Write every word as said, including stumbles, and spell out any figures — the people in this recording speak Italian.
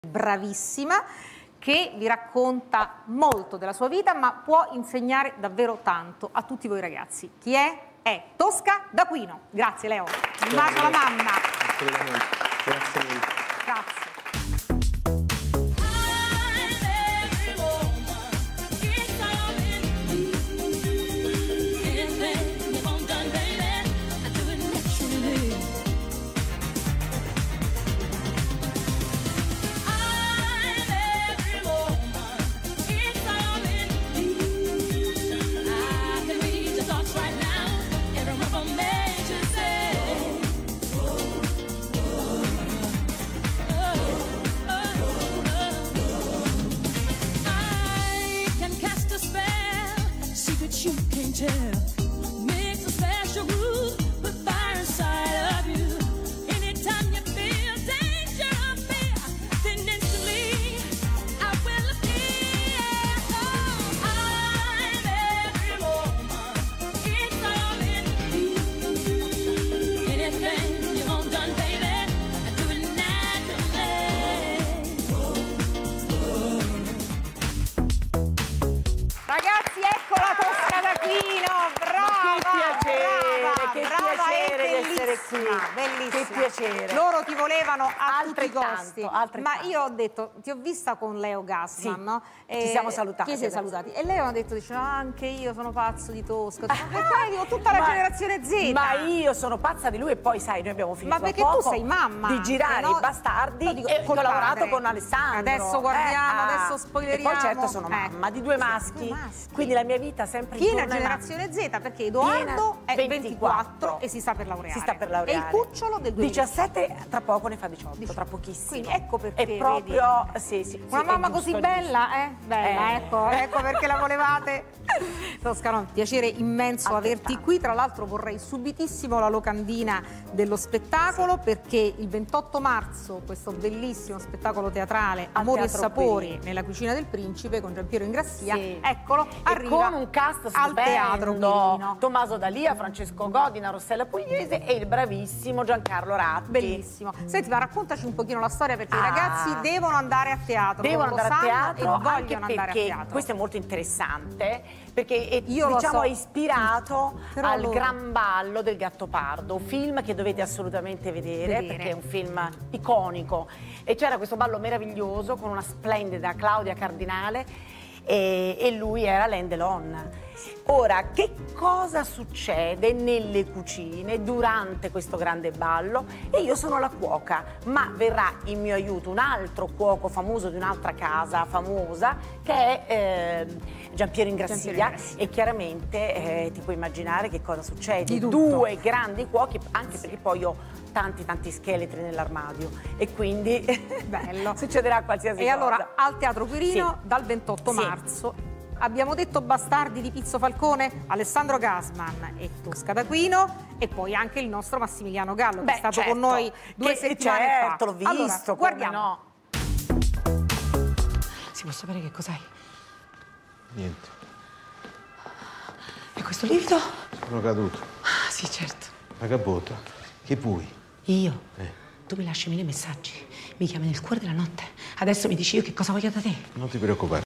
bravissima, che vi racconta molto della sua vita, ma può insegnare davvero tanto a tutti voi ragazzi. Chi è? È Tosca D'Aquino. Grazie Leo. Un bacio alla mamma. Assolutamente. Grazie mille. Grazie. You can tell, makes a special groove with fire inside of you. Anytime you feel danger or fear, then instantly I will appear. Oh, I'm every woman, it's all in me. Anything you want done, baby, I do it naturally. Ragazzi, ecco la Tosca D'Aquino, brava, che piacere, brava, che brava piacere e di essere qui. bellissima. Che piacere. Loro ti volevano a tutti i costi, altrettanto. ma io ho detto, ti ho vista con Leo Gassman, Sì, no? ci siamo salutati Ci siamo adesso. salutati. E Leo ha detto, dice, ah, anche io sono pazzo di Tosca. Perché dico, tutta la Ma- generazione Z. Ma io sono pazza di lui e poi sai, noi abbiamo finito Ma perché da tu poco sei mamma di girare anche, no? i bastardi No, dico, e col ho lavorato padre. con Alessandro. Adesso guardiamo, ah. adesso spoileriamo. E poi certo sono mamma Ecco. di due Sì, maschi, due maschi. quindi la mia vita sempre Piena intorno ai generazione Z, perché Edoardo è Piena ventiquattro e si sta per laureare. Si sta per laureare. E il cucciolo del duemiladiciotto. diciassette, tra poco ne fa diciotto, tra pochissimo. Quindi ecco perché, È proprio, sì, sì, una sì, mamma è così giusto, è bella, eh? Bella, Eh. ecco, ecco perché la volevate. Toscano, piacere immenso averti qui. Tra l'altro vorrei subitissimo la locandina dello spettacolo, sì, perché il ventotto marzo questo bellissimo spettacolo teatrale Al Amori e Teatro Sapori Quirino. nella Cucina del Principe con Giampiero Ingrassia, Sì. eccolo, E arriva con un cast al stupendo, Teatro Quirino. Tommaso D'Alia, Francesco Godina, Rossella Pugliese e il bravissimo Giancarlo Ratti. Bellissimo. Senti, ma raccontaci un pochino la storia, perché Ah. i ragazzi devono andare a teatro. Devono loro lo andare a sanno teatro e anche vogliono andare a perché teatro. questo è molto interessante, perché è, Io lo diciamo so. è ispirato Però al loro- Gran Ballo del Gattopardo, un film che dovete assolutamente vedere, Vedere. perché è un film iconico. E c'era questo ballo meraviglioso con una splendida Claudia Cardinale e, e lui era Alain Delon. Ora, che cosa succede nelle cucine durante questo grande ballo? E io sono la cuoca, ma verrà in mio aiuto un altro cuoco famoso di un'altra casa famosa, che è eh, Giampiero Ingrassia, Giampiero Ingrassia. e chiaramente eh, ti puoi immaginare che cosa succede. Di tutto. Due grandi cuochi, anche perché poi ho tanti tanti scheletri nell'armadio e quindi Bello. succederà qualsiasi E cosa. allora al Teatro Quirino Sì. dal ventotto Sì. marzo. Abbiamo detto bastardi di Pizzo Falcone, Alessandro Gassman e Tosca D'Aquino, e poi anche il nostro Massimiliano Gallo, che Beh, è stato certo, con noi due che- settimane fa. certo, l'ho visto, Allora, come guardiamo. no. Si può sapere che cos'hai? Niente. E questo livido? Sono caduto. Ah, sì, certo. Ma che bota? Che puoi? Io? Eh. Tu mi lasci mille messaggi, mi chiami nel cuore della notte. Adesso mi dici io che cosa voglio da te. Non ti preoccupare.